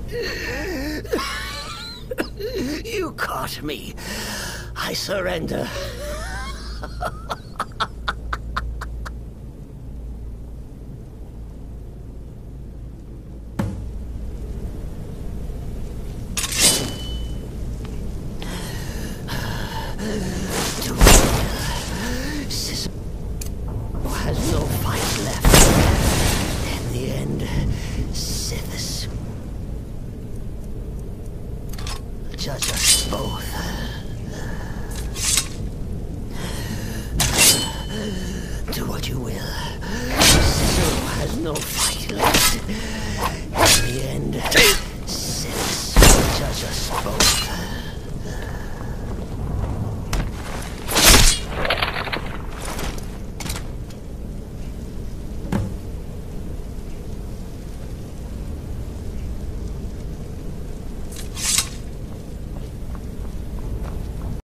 You caught me. I surrender. Sisyphus has no fight left. In the end, Sithis. Judge us both. Do what you will. Cicero has no fight left.